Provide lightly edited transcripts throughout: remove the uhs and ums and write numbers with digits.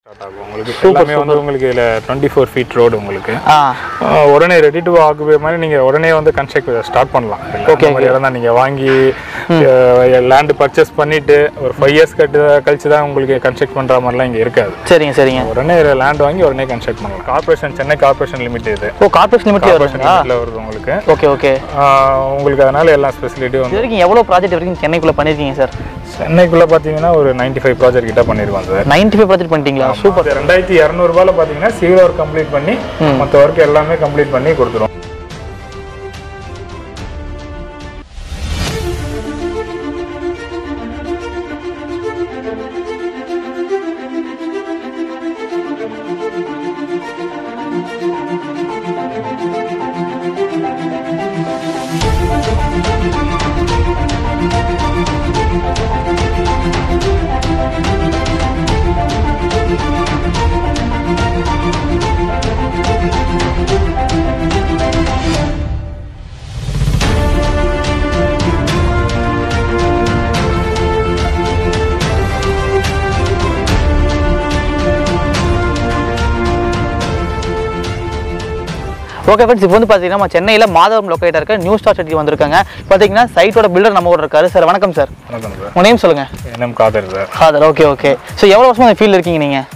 எல்லாமே வந்து உங்களுக்கு இதுல 24 feet road உங்களுக்கு உடனே ரெடி டு ஆக்குபை மாதிரி நீங்க உடனே வந்து கன்ஸ்ட்ரக்ட் ஸ்டார்ட் பண்ணலாம். ஓகே மாதிரி நீங்க வாங்கி லேண்ட் பர்ச்சேஸ் பண்ணிட்டு ஒரு 5 years கழிச்சு தான் உங்களுக்கு கன்ஸ்ட்ரக்ட் பண்ற மாதிரிலாம் இங்க இருக்காது. சரிங்க சரிங்க. உடனே லேண்ட் வாங்கி உடனே கன்ஸ்ட்ரக்ட் பண்ணலாம். கார்ப்பரேஷன் சென்னை கார்ப்பரேஷன் லிமிடெட் இது. ஓ கார்ப்பரேஷன் லிமிட்ல வருது உங்களுக்கு. Okay okay. உங்களுக்கு அதனால எல்லா ஃபெசிலிட்டியும் வந்து. இதுவரைக்கும் எவ்வளவு ப்ராஜெக்ட் வரைக்கும் சென்னைக்குள்ள பண்ணிருக்கீங்க சார்? சென்னைக்குள்ள பாத்தீங்கன்னா ஒரு 95 ப்ராஜெக்ட் கிட்ட பண்ணிருக்கோம் சார். 95 ப்ராஜெக்ட் பண்ணிட்டீங்களா? சூப்பர். 2200 ரூபாயில பாத்தீங்கன்னா சிவில் ஒர்க் கம்ப்ளீட் பண்ணி மற்ற ஒர்க் எல்லாமே கம்ப்ளீட் பண்ணி கொடுத்துரும். ஓகே ஃப்ரெண்ட்ஸ், இப்போ வந்து பார்த்தீங்கன்னா நம்ம சென்னையில் மாதவரம் லொக்கேட்டாக இருக்க நியூ ஸ்டார் சிட்டி வந்திருக்காங்க. பார்த்தீங்கன்னா சைட்டோட பில்டர் நம்ம கூட இருக்காரு. சார் வணக்கம் சார். வணக்கம் சார். உங்கள் நேம் சொல்லுங்கள். என் Khader sir. Khader. Okay okay. So எவ்வளோ வருஷமாக அந்த ஃபீல்டு இருக்கீங்க நீங்கள்?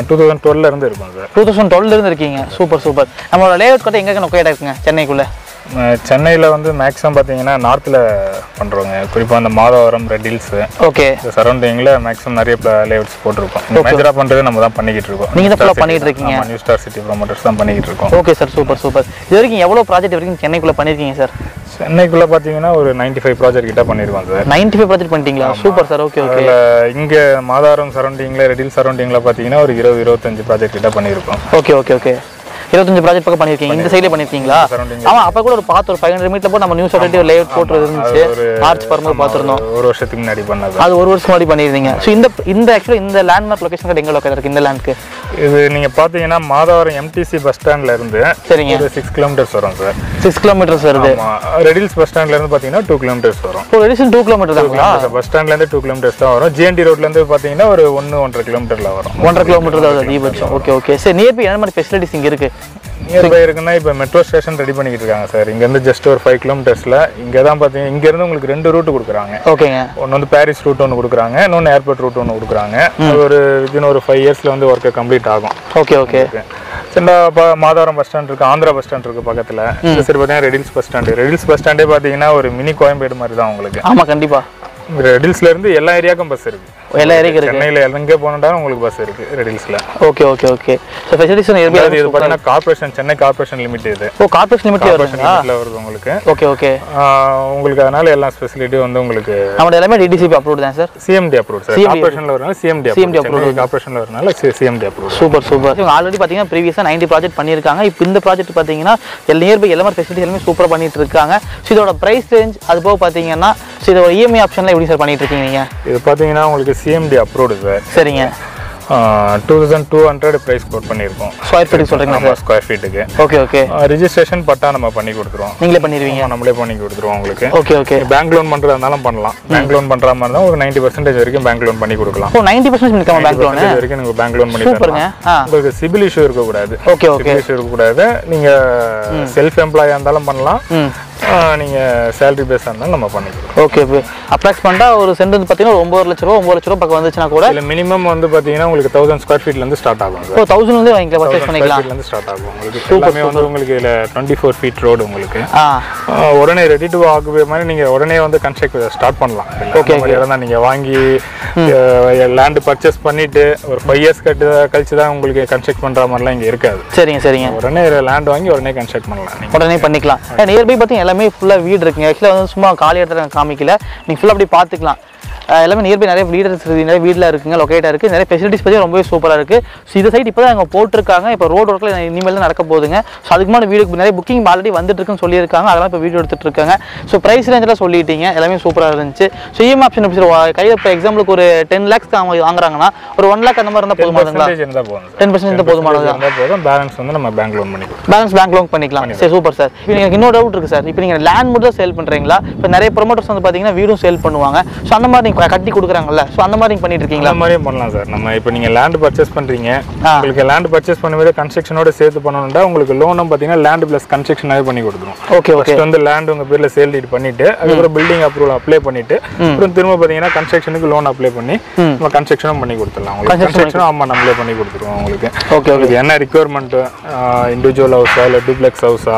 2012 இருந்து இருக்கோம் சார். 2012 இருந்து இருக்கீங்க. Super super. நம்மளோட லேஅவுட் கட்ட எங்கே லொக்கேட்டாக இருக்குங்க சென்னைக்குள்ளே? சென்னையில் வந்து மேக்ஸிமம் பார்த்தீங்கன்னா நார்த்தில் பண்ணுறோங்க. குறிப்பாக அந்த மாதவரம், ரெட் ஹில்ஸ், ஓகே இந்த சரௌண்டிங்கில் மேக்ஸிமம் நிறைய லேஅவுட்ஸ் போட்டிருக்கோம். மேஜராக பண்ணுறது நம்ம தான் பண்ணிக்கிட்டு இருக்கோம். நீங்கள் தான் ஃபுல்லாக பண்ணிட்டு இருக்கீங்க. நியூ ஸ்டார் சிட்டி ப்ரொமோட்டர்ஸ் தான் பண்ணிக்கிட்டு இருக்கோம். Okay sir, super super. இது வரைக்கும் எவ்வளோ ப்ராஜெக்ட் வரைக்கும் சென்னைக்குள்ளே பண்ணியிருக்கீங்க சார்? சென்னைக்குள்ளே பார்த்தீங்கன்னா ஒரு 95 ப்ராஜெக்ட் கிட்ட பண்ணியிருக்கோம் சார். 95 ப்ராஜெக்ட் பண்ணிட்டீங்களா? Super sir. Okay okay. இங்கே மாதவரம் சரௌண்டிங்கில், ரெட் ஹில்ஸ் சரௌண்டிங்கில் பார்த்தீங்கன்னா ஒரு 20-25 ப்ராஜெக்ட் கிட்ட பண்ணியிருக்கோம். Okay okay okay. 25 ப்ராஜெக்ட் பக்கம் பண்ணிருக்கீங்க. இந்த சைடுல பண்ணிருக்கீங்களா? ஆமா, அப்ப கூட ஒரு பார்த்து ஒரு 500 மீட்டர்ல போய் நம்ம நியூ சொசைட்டி ஒரு லேஅவுட் போட்டு இருந்துச்சு. ஆர்ச் பர்மோ பாத்துறோம். ஒரு வருஷத்துக்கு முன்னாடி பண்ணது. அது ஒரு வருஷம் முன்னாடி பண்ணிருந்தீங்க. சோ இந்த ஆக்சுவலி இந்த லேண்ட்மார்க் லொகேஷன் எங்க லொகேட் இருக்கு இந்த லேண்ட்க்கு? இது நீங்க பாத்தீங்கன்னா மாதவரம் எம்டிசி பஸ் ஸ்டாண்ட்ல இருந்து சரிங்க ஒரு 6 கிலோமீட்டர்ஸ் வரும் சார். 6 கிலோமீட்டர்ஸ் வருது. ஆமா, ரெட் ஹில்ஸ் பஸ் ஸ்டாண்ட்ல இருந்து பாத்தீங்கன்னா 2 கிலோமீட்டர்ஸ் வரும். ஓ, ரெட் ஹில்ஸ் 2 கிலோமீட்டர் தான்ங்களா? பஸ் ஸ்டாண்ட்ல இருந்து 2 கிலோமீட்டர்ஸ் தான் வரும். ஜிஎன்டி ரோட்ல இருந்து பாத்தீங்கன்னா ஒரு 1.5 கிலோமீட்டர்ல வரும். 1.5 கிலோமீட்டர் தான் அதிகபட்சம். Okay okay. சரி, நியர்பை என்ன மாதிரி ஃபெசிலிட்டிஸ் இங்க இருக்கு? நியர்பை இருக்குன்னா இப்போ மெட்ரோ ஸ்டேஷன் ரெடி பண்ணிக்கிட்டு இருக்காங்க சார். இங்கேருந்து ஜஸ்ட் ஒரு 5 கிலோமீட்டர்ஸில் இங்கே தான் பார்த்தீங்கன்னா இங்கேருந்து உங்களுக்கு 2 ரூட் கொடுக்குறாங்க. ஓகேங்க. ஒன்று வந்து பாரிஸ் ரூட் ஒன்று கொடுக்குறாங்க, இன்னொன்று ஏர்போர்ட் ரூட் ஒன்று கொடுக்குறாங்க. ஒரு வித்தின் ஒரு 5 இயர்ஸில் வந்து ஒர்க்கு கம்ப்ளீட் ஆகும். Okay okay. சின்ன மாதவரம் பஸ் ஸ்டாண்ட் இருக்குது, ஆந்திரா பஸ் ஸ்டாண்ட் இருக்குது பக்கத்தில். இந்த சரி பார்த்தீங்கன்னா red hills bus stand. Red hills bus ஸ்டாண்டே பார்த்தீங்கன்னா ஒரு மினி கோயம்பேடு மாதிரி தான் உங்களுக்கு. ஆமாம், கண்டிப்பாக. ரெட் ஹில்ஸ்ல இருந்து எல்லா ஏரியாக்கும் பஸ் இருக்கு. எல்லா ஏரியாக்கும் இருக்கு. சென்னையில எங்க போனாலும் உங்களுக்கு பஸ் இருக்கு ரெட் ஹில்ஸ்ல. Okay okay okay. So facilities nearby இது பாத்தீங்கன்னா கார்ப்பரேஷன் சென்னை கார்ப்பரேஷன் லிமிடெட் இது. ஓ, கார்ப்பரேஷன் லிமிட்ல வருது உங்களுக்கு. Okay okay. உங்களுக்கு அதனால எல்லா ஃபெசிலிட்டியும் வந்து உங்களுக்கு நம்ம எல்லாமே டிடிசிபி அப்ரூவ்ட் தான் சார். CMD approved sir. கார்ப்பரேஷன்ல வரனால சிஎம்டி அப்ரூவ்ட். கார்ப்பரேஷன்ல வரனால சிஎம்டி அப்ரூவ்ட். Super super. இவங்க ஆல்ரெடி பாத்தீங்கன்னா ப்ரீவியஸா 90 ப்ராஜெக்ட் பண்ணிருக்காங்க. இப்போ இந்த ப்ராஜெக்ட் பாத்தீங்கன்னா நியர்பை எல்லா ஃபெசிலிட்டி எல்லாமே சூப்பரா பண்ணிட்டு இருக்காங்க. சோ இதோட பிரைஸ் ரேஞ்ச் அது போக பாத்தீங்கன்னா சோ இதோட இஎம்ஐ ஆப்ஷன்ல எப்படி சார் பண்ணிட்டு இருக்கீங்க நீங்க? இது பாத்தீங்கன்னா உங்களுக்கு சிஎம்டி அப்ரூவ்ட் சார். சரிங்க. 2200 பிரைஸ் கோட் பண்ணிருக்கோம். ஸ்கொயர் ஃபீட் சொல்றீங்களா சார்? ஸ்கொயர் ஃபீட்டுக்கு. Okay okay. ரெஜிஸ்ட்ரேஷன் பட்டா நம்ம பண்ணி கொடுத்துருவோம். நீங்களே பண்ணிடுவீங்க? நம்மளே பண்ணி கொடுத்துருவோம் உங்களுக்கு. Okay okay. பேங்க் லோன் பண்றதுனாலும் பண்ணலாம். பேங்க் லோன் பண்ற மாதிரி இருந்தா ஒரு 90% வரைக்கும் பேங்க் லோன் பண்ணி கொடுக்கலாம். ஓ, 90% பண்ணிக்கலாம் பேங்க் லோன் வரைக்கும் நீங்க பேங்க் லோன் பண்ணி சூப்பருங்க. உங்களுக்கு சிபில் இஷ்யூ இருக்க கூடாது. Okay okay. இஷ்யூ இருக்க கூடாது. நீங்க செல்ஃப் எம்ப்ளாயா இருந்தாலும் பண்ணலாம். நீங்க சேலரி பேஸா இருந்தாலும் நம்ம பண்ணிக்கலாம். ஓகே. அப்ராக்சிமேட்டா ஒரு சென்ட் வந்து பாத்தீங்கன்னா 9 லட்சம் ரூபாய் பக்கம் வந்துச்சுனா கூட இல்ல மினிமம் வந்து பாத்தீங்கன்னா உங்களுக்கு 1000 ஸ்கொயர் ஃபீட்ல இருந்து ஸ்டார்ட் ஆகும். ஓ, 1000 வந்து வாங்கிக்கலாம், பர்சேஸ் பண்ணிக்கலாம். ஃபீட்ல இருந்து ஸ்டார்ட் ஆகும். உங்களுக்கு எல்லாமே வந்து உங்களுக்கு இதுல 24 feet road உங்களுக்கு. உடனே ரெடி டு ஆக்குபை மாதிரி நீங்க உடனே வந்து கன்ஸ்ட்ரக்ட் ஸ்டார்ட் பண்ணலாம். ஓகே, மாதிரி நீங்க வாங்கி லேண்ட் பர்ச்சேஸ் பண்ணிட்டு ஒரு 5 years கழிச்சு தான் உங்களுக்கு கன்ஸ்ட்ரக்ட் பண்ற மாதிரிலாம் இங்க இருக்காது. சரிங்க சரிங்க. உடனே லேண்ட் வாங்கி உடனே கன்ஸ்ட்ரக்ட் பண்ணலாம். உடனே பண்ணிக்கலாம். நியர்பை பாத்தீங்கன்னா எல்லாமே ஃபுல்லா வீடு இருக்குங்க. ஆக்சுவலா வந்து சும்மா காலி இடத்துல காமிக்கல, நீங்க ஃபுல்லா அப்படி பாத்துக்கலாம். எல்லாமே நியர்பை நிறைய நிறைய வீட்டில் இருக்குங்க, லொக்கேட்டாக இருக்குது. நிறைய ஃபெசிலிட்டிஸ் பற்றி ரொம்பவே சூப்பராக இருக்குது. ஸோ இந்த சைட் இப்போ தான் அங்கே போட்டிருக்காங்க. இப்போ ரோடு ஒர்க்கில் இனிமேல் தான் நடக்க போகுதுங்க. ஸோ அதுக்கு முன்னாடி வீடு நிறைய புக்கிங் ஆல்ரெடி வந்துட்டு இருக்குன்னு சொல்லியிருக்காங்க. அதெல்லாம் இப்போ வீடியோ எடுத்துகிட்டு இருக்காங்க. ஸோ ப்ரைஸ் ரேஞ்செலாம் சொல்லிட்டீங்க, எல்லாமே சூப்பராக இருந்துச்சு. ஸோ இஎம்ஐ ஆப்ஷன் எப்படி கையில் இப்போ எக்ஸாம்பிளுக்கு ஒரு 10 lakhs வாங்குறாங்கன்னா ஒரு 1 lakh அந்த மாதிரி இருந்தால் போதுமானதுங்களா? 10% இருந்தால் போதுமானது. பேலன்ஸ் வந்து நம்ம பேங்க் லோன் பண்ணிக்கலாம். பேங்க் லோன் பண்ணிக்கலாம். சரி, சூப்பர் சார். இப்போ எனக்கு இன்னொரு டவுட் இருக்குது சார். இப்போ நீங்கள் லேண்ட் மட்டும் சேல் பண்ணுறீங்களா? இப்போ நிறைய ப்ரொமோட்டர்ஸ் வந்து பார்த்தீங்கன்னா வீடும் சேல் பண்ணுவாங்க. ஸோ அந்த மாதிரி கட்டி கொடுக்குறாங்கல்ல, ஸோ அந்த மாதிரி பண்ணிட்டு இருக்கீங்களா? அந்த மாதிரியும் பண்ணலாம் சார். நம்ம இப்போ நீங்கள் லேண்ட் பர்ச்சேஸ் பண்ணுறீங்க, உங்களுக்கு லேண்ட் பர்ச்சேஸ் பண்ணும்போது கன்ஸ்ட்ரக்ஷனோட சேர்த்து பண்ணணும்னா உங்களுக்கு லோனும் பார்த்தீங்கன்னா லேண்ட் ப்ளஸ் கன்ஸ்ட்ரக்ஷனாகவே பண்ணி கொடுத்துரும். Okay okay. ஃபர்ஸ்ட் வந்து லேண்ட் உங்கள் பேரில் சேல் டீட் பண்ணிட்டு அதுக்கப்புறம் பில்டிங் அப்ரூவல் அப்ளை பண்ணிட்டு அப்புறம் திரும்ப பார்த்தீங்கன்னா கன்ஸ்ட்ரக்ஷனுக்கு லோன் அப்ளை பண்ணி நம்ம கன்ஸ்ட்ரக்ஷனும் பண்ணி கொடுத்துடலாம். உங்களுக்கு கன்ஸ்ட்ரக்ஷனும் ஆமாம் நம்மளே பண்ணி கொடுத்துருவோம் உங்களுக்கு. Okay okay. என்ன ரிக்வயர்மெண்ட்டு, இண்டிவிஜுவல் ஹவுஸா இல்லை டூப்ளெக்ஸ் ஹவுஸா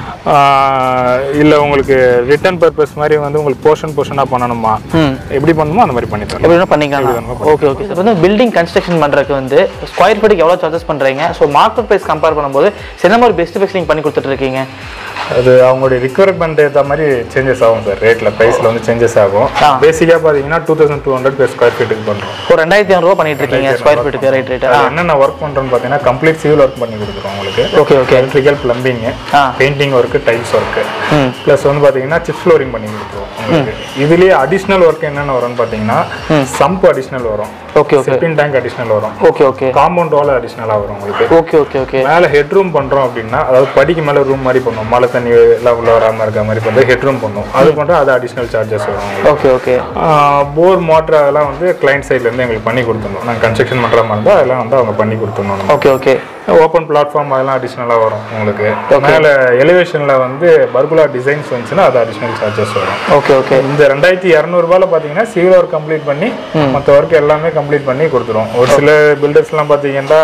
இல்லை உங்களுக்கு ரிட்டர்ன் பர்பஸ் மாதிரி வந்து உங்களுக்கு போர்ஷனாக பண்ணணுமா, எப்படி பண்ணணுமோ அந்த மாதிரி பண்ணிக்கலாம். எப்படி பண்ணிக்கலாம். Okay okay. இப்போ வந்து பில்டிங் கன்ஸ்ட்ரக்ஷன் பண்ணுறதுக்கு வந்து ஸ்கொயர் ஃபீட்டுக்கு எவ்வளோ சார்ஜஸ் பண்ணுறீங்க? ஸோ மார்க்கெட் ப்ரைஸ் கம்பேர் பண்ணும்போது என்ன மாதிரி பெஸ்ட் நீங்கள் பண்ணி கொடுத்துட்டு இருக்கீங்க? அது அவங்களுடைய ரிக்வயர்மெண்ட் ஏற்ற மாதிரி சேஞ்சஸ் ஆகும் சார். ரேட்டில் ப்ரைஸில் வந்து சேஞ்சஸ் ஆகும். பேசிக்காக பார்த்தீங்கன்னா 2200 per ஸ்கொயர் ஃபீட்டுக்கு பண்ணுறோம். ஒரு 2500 ரூபா பண்ணிட்டு இருக்கீங்க ஸ்கொயர் ஃபீட்டுக்கு. Right right. என்னென்ன ஒர்க் பண்ணுறோன்னு பார்த்தீங்கன்னா கம்ப்ளீட் சிவில் ஒர்க் பண்ணி கொடுத்துருவோம் உங்களுக்கு. Okay okay. Electrical, plumbing, painting work, tiles work, plus வந்து பார்த்தீங்கன்னா சிப் ஃப்ளோரிங் பண்ணி கொடுத்துருவோம் உங்களுக்கு. இதுலேயே அடிஷ்னல் ஒர்க் என்னென்ன வரும்னு பார்த்தீங்கன்னா சம்ப் அடிஷ்னல் வரும். Okay okay. Septic tank additional வரும். Okay okay. காம்பவுண்ட் வால் அடிஷ்னலாக வரும் உங்களுக்கு. Okay okay okay. மேலே ஹெட்ரூம் பண்ணுறோம் அப்படின்னா, அதாவது படிக்கு மேலே ரூம் மாதிரி பண்ணுவோம், மழை தண்ணி எல்லாம் உள்ள வராமல் இருக்க மாதிரி வந்து ஹெட்ரூம் பண்ணுவோம். அது பண்ணுறோம், அது அடிஷ்னல் சார்ஜஸ் வரும். Okay okay. போர் மோட்டர் அதெல்லாம் வந்து கிளைண்ட் சைட்லேருந்து எங்களுக்கு பண்ணி கொடுத்துடணும். நாங்கள் கன்ஸ்ட்ரக்ஷன் பண்ணுற மாதிரி இருந்தால் அதெல்லாம் வந்து அவங்க பண்ணி கொடுத்துடணும். Okay okay. ஓப்பன் பிளாட்ஃபார்ம் அதெல்லாம் அடிஷ்னலாக வரும் உங்களுக்கு. மேலே எலிவேஷனில் வந்து பர்குலா டிசைன்ஸ் வந்துச்சுன்னா அது அடிஷ்னல் சார்ஜஸ் வரும். Okay okay. இந்த 2200 ரூபாயில் பார்த்தீங்கன்னா சிவில் ஒர்க் கம்ப்ளீட் பண்ணி மற்ற ஒர்க் எல்லாமே கம்ப்ளீட் பண்ணி கொடுத்துருவோம். ஒரு சில பில்டர்ஸ்லாம் பார்த்தீங்கன்னா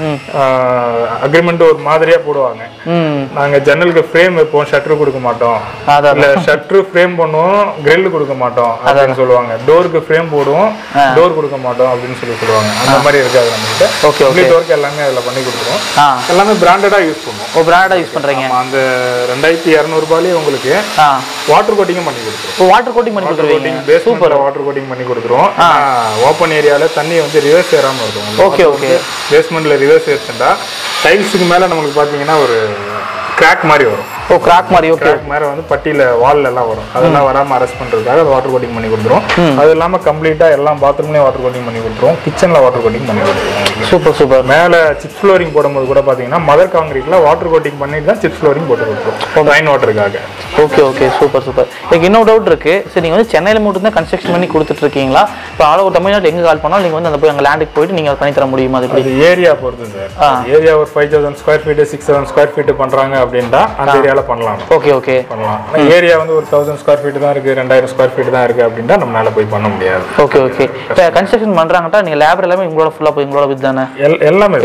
அக்ரிமெண்ட் ஒரு மாதிரியாக போடுவாங்க. நாங்கள் ஜன்னலுக்கு ஃப்ரேம் வைப்போம், ஷட்டர் கொடுக்க மாட்டோம், இல்லை ஷட்டர் ஃப்ரேம் பண்ணுவோம், கிரில் கொடுக்க மாட்டோம் அப்படின்னு சொல்லுவாங்க. டோருக்கு ஃப்ரேம் போடுவோம், டோர் கொடுக்க மாட்டோம் அப்படின்னு சொல்லுவாங்க. அந்த மாதிரி இருக்காது நம்மகிட்ட. Okay okay. ஒர்க் எல்லாமே அதில் பண்ணி கொடுத்துருவோம். எல்லாமே பிராண்டடா யூஸ் பண்ணுவோம். ஓ பிராண்டடா யூஸ் பண்றீங்க. அந்த 2200 ரூபாயிலே உங்களுக்கு வாட்டர் கோட்டிங்கும் பண்ணி கொடுத்துருவோம். ஓ வாட்டர் கோட்டிங் பண்ணி கொடுத்துருவீங்க. சூப்பர். வாட்டர் கோட்டிங் பண்ணி கொடுத்துருவோம். ஓப்பன் ஏரியால தண்ணி வந்து ரிவர்ஸ் ஏறாம இருக்கும். Okay okay. பேஸ்மெண்ட்ல ரிவர்ஸ் ஏறிச்சுட்டா டைல்ஸுக்கு மேல நம்மளுக்கு பாத்தீங்கன்னா ஒரு கிராக் மாதிரி வரும். ஓ கிராக் மாதிரி. ஓகே. கிராக் மாதிரி வந்து பட்டியில வால்ல எல்லாம் வரும். அதெல்லாம் வராம அரெஸ்ட் பண்றதுக்காக வாட்டர் கோட்டிங் பண்ணி கொடுத்துருவோம். அது இல்லாம கம்ப்ளீட்டா எல்லா பாத்ரூம்லயும் வாட்டர் கோட்டிங் பண்ணி கொடுத்துருவோம். கிச்சன்ல வாட்டர் கோட்டிங் பண்ணி கொடுத்துருவோம். Super super. மேல சிப் ஃப்ளோரிங் போடும்போது கூட பாத்தீங்கன்னா மதர் காங்கிரீட்ல வாட்டர் கோட்டிங் பண்ணிட்டு தான் சிப் ஃப்ளோரிங் போட்டு கொடுத்துருவோம் ரைன் வாட்டருக்காக. Okay okay. Super super. எனக்கு இன்னொரு டவுட் இருக்கு. சரி நீங்க வந்து சென்னையில மட்டும் தான் கன்ஸ்ட்ரக்ஷன் பண்ணி கொடுத்துட்டு இருக்கீங்களா? இப்போ ஆல் ஓவர் தமிழ்நாடு எங்க கால் பண்ணாலும் நீங்க வந்து அந்த போய் அங்க லேண்டுக்கு போயிட்டு நீங்க பண்ணி தர முடியுமா? அது ஏரியா பொறுத்து சார். ஏரியா ஒரு 5000 ஸ்கொயர் ஃபீட் 6000 ஸ்கொயர் ஃபீட் பண்றாங்க அப்படின்னா அந்த ஏரியால பண்ணலாம். Okay okay. பண்ணலாம். ஏரியா வந்து ஒரு 1000 ஸ்கொயர் ஃபீட் தான் இருக்கு, 2000 ஸ்கொயர் ஃபீட் தான் இருக்கு அப்படின்னா நம்மளால போய் பண்ண முடியாது. Okay okay. இப்போ கன்ஸ்ட்ரக்ஷன் பண்றாங்கட்டா நீங்க லேபர் எல்லாமே உங்களோட ஃபுல்லா போய் உங்களோட வித் தானே எல்லாமே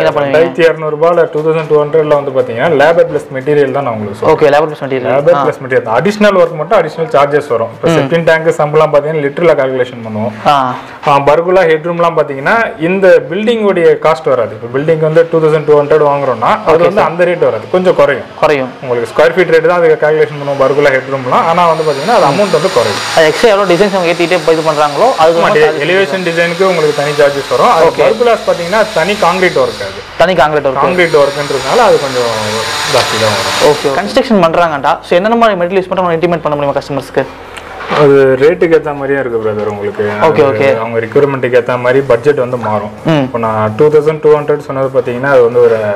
2200 ரூபாயில 2200ல வந்து பாத்தீங்கன்னா லேபர் பிளஸ் மெட்டீரியல் தான் நான் உங்களுக்கு சொல்றேன். Okay labour plus material. Labour plus material. Additional work மட்டும் அடிஷனல் சார்ஜஸ் வரும். இப்போ செப்டிங் டேங்க் சம்பளம் பாத்தீங்கன்னா லிட்டர்ல கால்குலேஷன் பண்ணுவோம். பர்குலா ஹெட்ரூம்லாம் பாத்தீங்கன்னா இந்த பில்டிங் உடைய காஸ்ட் வராது. இப்போ பில்டிங் வந்து 2200 வாங்குறோம்னா அது வந்து அந்த ரேட் வராது, கொஞ்சம் குறையும். உங்களுக்கு ஸ்கொயர் ஃபீட் ரேட் தான் அதுக்கு கால்குலேஷன் பண்ணுவோம் பர்குலா ஹெட்ரூம்லாம். ஆனா வந்து பாத்தீங்கன்னா அது அமௌண்ட் வந்து குறையும். எக்ஸ்ட்ரா எவ்வளவு டிசைன்ஸ் அவங்க ஏத்திட்டே இது பண்றாங்களோ அது எலிவேஷன் டிசைனுக்கு உங்களுக்கு தனி சார்ஜஸ் வரும். அது பர்குலாஸ் பாத்தீங்கன்னா தனி கான்கிரீட் ஒர்க். அது தனி கான்கிரீட் ஒர்க்ன்றதுனால அது கொஞ்சம் ஜாஸ்தி தான் வரும். ஓகே. கன்ஸ்ட்ரக்ஷன் பண்றாங்கடா. சோ என்னென்ன மாதிரி மெட்டீரியல் யூஸ் பண்ணி இன்டிமேட் பண்ண முடியுமா கஸ்டமர்ஸ்க்கு? அது ரேட்டுக்கு ஏற்ற மாதிரியே இருக்கு பிரதர் உங்களுக்கு. Okay okay. அவங்க ரிக்வயர்மெண்ட்டுக்கு ஏற்ற மாதிரி பட்ஜெட் வந்து மாறும். இப்போ நான் 2200 சொன்னது பார்த்தீங்கன்னா அது வந்து ஒரு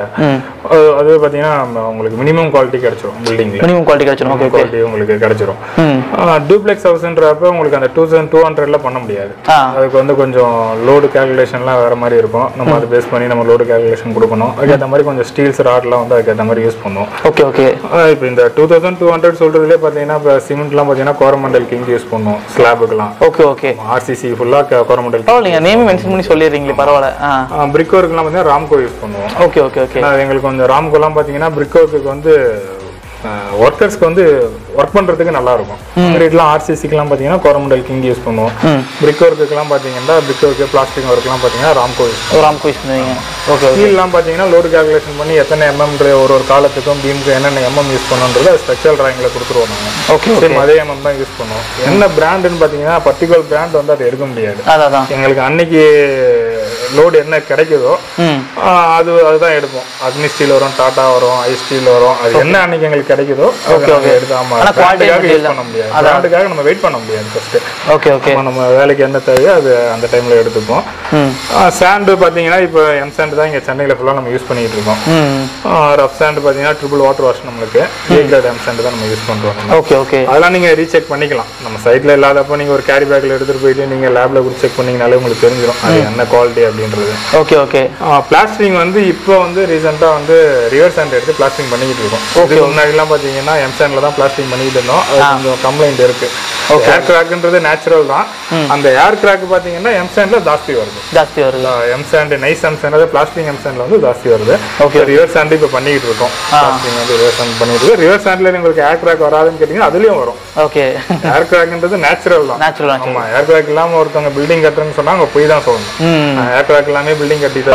அது பார்த்தீங்கன்னா உங்களுக்கு மினிமம் குவாலிட்டி கிடைச்சிரும். பில்டிங்ல மினிமம் குவாலிட்டி கிடைச்சிரும். ஓகே குவாலிட்டி உங்களுக்கு கிடைச்சிரும். டூப்ளெக்ஸ் ஹவுஸ்ன்றப்ப உங்களுக்கு அந்த 2200ல பண்ண முடியாது. அதுக்கு வந்து கொஞ்சம் லோடு கால்குலேஷன்லாம் வேற மாதிரி இருக்கும். நம்ம அதை பேஸ் பண்ணி நம்ம லோடு கால்குலேஷன் கொடுக்கணும். அதுக்கேற்ற மாதிரி கொஞ்சம் ஸ்டீல்ஸ் ராட்லாம் வந்து அதுக்கேற்ற மாதிரி யூஸ் பண்ணுவோம். Okay okay. இப்போ இந்த 2200 சொல்றதுலேயே பார்த்தீங்கன்னா இப்போ சிமெண்ட்லாம் பார்த்தீங்கன்னா கோரமண்டல் யூஸ் பண்ணுவோம் ஸ்லாபுக்குலாம். Okay okay. ஆர்சிசி ஃபுல்லா கோரமண்டல். நீங்க நேம் மென்ஷன் பண்ணி சொல்லிடுறீங்களே பரவாயில்ல. பிரிக் ஒர்க்லாம் பார்த்தீங்கன்னா ராம்கோ யூஸ் பண்ணுவோம். Okay okay okay. எங்களுக்கு கொஞ்சம் ராம்கோலாம் பார்த்தீங்கன்னா பிரிக் ஒர்க்குக்கு வந்து ஒர்க்கர்ஸ்க்கு வந்து ஒர்க் பண்றதுக்கு நல்லா இருக்கும். ரேட்லாம் ஆர்சிசிக்குலாம் பார்த்தீங்கன்னா கோரமண்டல் கிங் யூஸ் பண்ணுவோம். பிரிக் ஒர்க்குலாம் பார்த்தீங்கன்னா பிரிக் ஒர்க்கு பிளாஸ்டிக் ஒர்க்லாம் பார்த்தீங்கன்னா ராம்கோ யூஸ் பண்ணுவீங்க. ஓகே. ஸ்டீல்லாம் பார்த்தீங்கன்னா லோடு கால்குலேஷன் பண்ணி எத்தனை எம்எம்ன்ற ஒரு காலத்துக்கும் பீமுக்கு என்னென்ன எம்எம் யூஸ் பண்ணணுன்றது ஸ்ட்ரக்சரல் டிராயிங்ல கொடுத்துருவோம் நாங்கள். ஓகே. சேம் அதே எம்எம் தான் யூஸ் பண்ணுவோம். என்ன பிராண்டுன்னு பார்த்தீங்கன்னா பர்டிகுலர் பிராண்ட் வந்து அதை எடுக்க முடியாது. எங்களுக்கு அன்னைக்கு லோடு என்ன கிடைக்குதோ அதுதான் எடுப்போம். அக்னி ஸ்டீல் வரும், டாடா வரும், ஐ ஸ்டீல் வரும். அது என்ன அன்னைக்கு எங்களுக்கு கிடைக்குதோ எடுத்து. ஆமா, பிராண்டுக்காக யூஸ் பண்ண முடியாது, பிராண்டுக்காக நம்ம வெயிட் பண்ண முடியாது. ஃபர்ஸ்ட் நம்ம வேலைக்கு என்ன தேவையோ அது அந்த டைம்ல எடுத்துப்போம். சாண்டு பாத்தீங்கன்னா இப்போ எம் சாண்ட் தான் இங்க சென்னையில ஃபுல்லா நம்ம யூஸ் பண்ணிட்டு இருக்கோம். ரஃப் சாண்ட் பாத்தீங்கன்னா ட்ரிபிள் வாட்டர் வாஷ் நம்மளுக்கு ஏ கிரேட் எம் சாண்ட் தான் நம்ம யூஸ் பண்றோம். அதெல்லாம் நீங்க ரீசெக் பண்ணிக்கலாம். நம்ம சைட்ல இல்லாதப்போ நீங்க ஒரு கேரி பேக்ல எடுத்துட்டு போயிட்டு நீங்க லேப்ல கூட செக் பண்ணீங்கனாலே உங்களுக்கு தெரிஞ்சிடும் அது என்ன குவாலிட்டி அப்படின்றது. பிளாஸ்டரிங் வந்து இப்போ வந்து ரீசெண்டா வந்து ரிவர் சாண்ட் எடுத்து பிளாஸ்டரிங் பண்ணிட்டு இருக்கோம். இதுக்கு முன்னாடி எல்லாம் பாத்தீங்கன்னா எம் சாண்ட்ல தான் பிளாஸ்டரிங் பண்ணிட்டு இருந்தோம். அது கொஞ்சம் கம்ப்ளைண்ட் இருக்கு. ஏர் கிராக்ன்றது நேச்சுரல் தான். அந்த ஏர் கிராக் பாத்தீங்கன்னா எம் சாண்ட்ல ஜாஸ்தி வருது. M sand nice M sand plastic M சாண்ட்ல வந்து ஜாஸ்தி வருது. ரிவர் சாண்ட் இப்ப பண்ணிட்டு இருக்கோம். பிளாஸ்டிக் வந்து ரிவர் சாண்ட் பண்ணிட்டு இருக்கோம். ரிவர் சாண்ட்ல உங்களுக்கு ஏர் கிராக் வராதுன்னு கேட்டீங்கன்னா அதுலயும் வரும். ஏர் கிராக்ன்றது நேச்சுரல் தான். ஆமா, ஏர் கிராக் இல்லாம ஒருத்தவங்க பில்டிங் கட்டுறேன்னு சொன்னா அவங்க போய் தான் சொல்லணும். ஏர் கிராக் எல்லாமே பில்டிங் கட்டிட்டு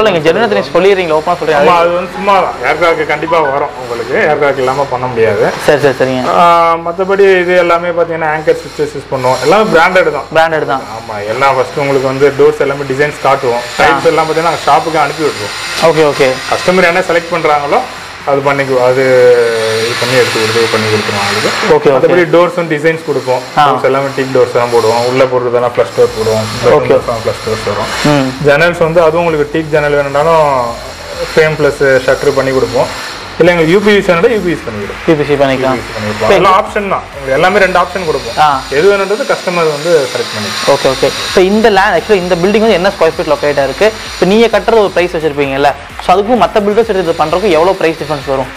ஆமா, அது வந்து சும்மா தான். ஏர் கிராக் கண்டிப்பா வரும் உங்களுக்கு. ஏர் கிராக் இல்லாம பண்ண முடியாது. மத்தபடி இது எல்லாமே பாத்தீங்கன்னா ஆங்கர் ஸ்விட்சஸ் யூஸ் பண்ணுவோம். எல்லாமே பிராண்டட் தான். ஆமா, எல்லாம் ஃபர்ஸ்ட் உங்களுக்கு வந்து டோர்ஸ் எல்லாமே டிசைன்ஸ் காட்டுவோம். டைப்ஸ் எல்லாம் பாத்தீங்கன்னா ஷாப்புக்கு அனுப்பி விட்டுருவோம். கஸ்டமர் என்ன செலக்ட் பண்றாங்களோ அது அது இது பண்ணி பண்ணி கொடுத்துருவோம். மற்றபடி டோர்ஸும் டிசைன்ஸ் கொடுப்போம். டோர்ஸ் எல்லாமே டீக் டோர்ஸ் எல்லாம் போடுவோம். உள்ள போடுறதுனா ப்ளஸ் டோர் போடுவோம். ப்ளஸ் டோர்ஸ் வரும். ஜன்னல்ஸ் வந்து அதுவும் உங்களுக்கு டீக் ஜன்னல் வேணும்னாலும் ஃப்ரேம் ப்ளஸ் ஷட்டர் பண்ணி கொடுப்போம். இல்லை எங்களுக்கு யூபிஎஸ் வேணும்னா யூபிஎஸ் பண்ணிவிடும். யூபிஎஸ் பண்ணிக்கலாம். எல்லாம் ஆப்ஷன் தான். எல்லாமே 2 ஆப்ஷன் கொடுப்போம். எது வேணுன்றது கஸ்டமர் வந்து செலக்ட் பண்ணிக்கலாம். இப்போ இந்த லேண்ட் ஆக்சுவலாக இந்த பில்டிங் வந்து என்ன ஸ்கொயர் ஃபீட் லொக்கேட்டாக இருக்குது? இப்போ நீங்கள் கட்டுறது ஒரு ப்ரைஸ் வச்சுருப்பீங்கல்ல, ஸோ அதுக்கும் மற்ற பில்டர்ஸ் எடுத்து பண்ணுறதுக்கும் எவ்வளோ ப்ரைஸ் டிஃபரன்ஸ் வரும்?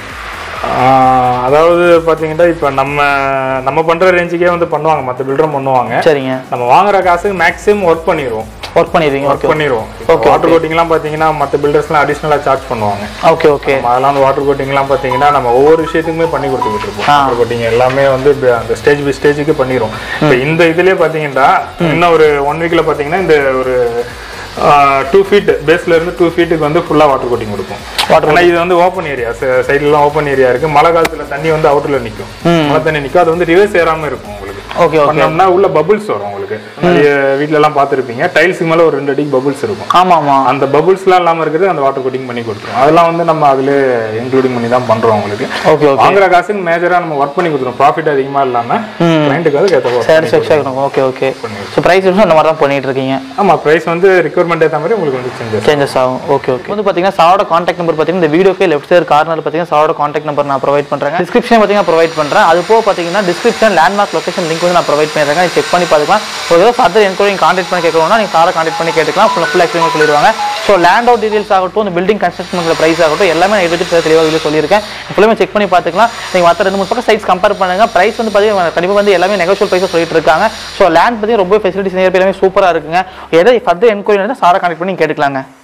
அதாவது பார்த்தீங்கன்னா இப்போ நம்ம பண்ணுற ரேஞ்சுக்கே வந்து பண்ணுவாங்க, மற்ற பில்டரும் பண்ணுவாங்க. சரிங்க. நம்ம வாங்குற காசுக்கு மேக்ஸிமம் ஒர்க் பண்ணிடுவோம். வாட்டர் கோட்டிங்லாம் பார்த்தீங்கன்னா மற்ற பில்டர்ஸ்லாம் அடிஷ்னலாக சார்ஜ் பண்ணுவாங்க. அதெல்லாம் வாட்டர் கோட்டிங்லாம் பார்த்தீங்கன்னா நம்ம ஒவ்வொரு விஷயத்துக்குமே பண்ணி கொடுத்துக்கிட்டு இருக்கோம். வாட்டர் கோட்டிங் எல்லாமே வந்து அந்த ஸ்டேஜ் பை ஸ்டேஜுக்கு பண்ணிடுவோம். இப்போ இந்த இதுலேயே பார்த்தீங்கன்னா இன்னும் ஒரு 1 வீக்ல பார்த்தீங்கன்னா இந்த ஒரு 2 ஃபீட் பேஸ்ல இருந்து 2 ஃபீட்டுக்கு வந்து ஃபுல்லா வாட்டர் கோட்டிங் கொடுப்போம். ஆனா இது வந்து ஓப்பன் ஏரியா, சைட்லாம் ஓப்பன் ஏரியா இருக்கு. மழை காலத்துல தண்ணி வந்து அவுட்டர்ல நிற்கும். மழை தண்ணி நிற்கும். அது வந்து ரிவர்ஸ் ஏறாம இருக்கும் உங்களுக்கு. பண்ணோம்னா உள்ள பபுள்ஸ் வரும் உங்களுக்கு. வீட்ல எல்லாம் பார்த்துருப்பீங்க, டைல்ஸுக்கு மேல ஒரு 2 அடிக்கு பபுள்ஸ் இருக்கும். அந்த பபுள்ஸ்லாம் இல்லாம இருக்கிறது அந்த வாட்டர் கோட்டிங் பண்ணி கொடுத்துரும். அதெல்லாம் வந்து நம்ம அதுல இன்க்ளூடிங் பண்ணி தான் பண்றோம் உங்களுக்கு. வாங்குற காசுக்கு மேஜரா நம்ம ஒர்க் பண்ணி கொடுத்துரும். ப்ராஃபிட் அதிகமா இல்லாம கிளையண்ட்டுக்கு அது பண்ணிட்டு இருக்கீங்க. ஆமா, பிரைஸ் வந்து ரிக்வயர்மெண்ட் ஏற்ற மாதிரி உங்களுக்கு வந்து சேஞ்சஸ் ஆகும். வந்து பாத்தீங்கன்னா சாரோட கான்டாக்ட் நம்பர் பாத்தீங்கன்னா இந்த வீடியோக்கு லெஃப்ட் சைடு கார்னர் பாத்தீங்கன்னா சாரோட கான்டாக்ட் நம்பர் நான் ப்ரொவைட் பண்றேன். டிஸ்கிரிப்ஷன் பாத்தீங்கன்னா ப்ரொவைட் பண்றேன். அது போக பாத்தீங்கன்னா டிஸ்கிரிப்ஷன் லேண்ட்மார்க் லொகேஷன் லிங்க் வந்து நான் ப்ரொவைட் பண்ணிருக்கேன். நீங்க செக் பண்ணி பாத்துக்கலாம். ஒரு ஃபர்தர் என்கொயரி கான்டாக்ட் பண்ணி கேட்கணும்னா நீங்க சாரை கான்டாக்ட் பண்ணி கேட்டுக்கலாம். ஃபுல் எக்ஸ்பிளைன் சொல்லிடுவாங்க. ஸோ லேண்ட் அவுட் டீடைல்ஸ் ஆகட்டும், இந்த பில்டிங் கன்ஸ்ட்ரக்ஷன் பிரைஸ் ஆகட்டும், எல்லாமே நான் எடுத்து தெளிவாக சொல்லியிருக்கேன். ஃபுல்லாமே செக் பண்ணி பார்த்துக்கலாம். நீங்கள் மற்ற 2-3 பக்கம் சைட்ஸ் கம்பேர் பண்ணுங்க. பிரைஸ் வந்து பார்த்தீங்கன்னா கண்டிப்பாக வந்து எல்லாமே நெகோஷியல் பிரைஸாக சொல்லிட்டு இருக்காங்க. ஸோ லேண்ட் பற்றி ரொம்ப ஃபெசிலிட்டிஸ் எல்லாமே சூப்பராக இருக்குங்க. எதாவது ஃபர்தர் என்கொயரி சாரை கான்டாக்ட் பண்ணி கேட்டுக்கலாங்க.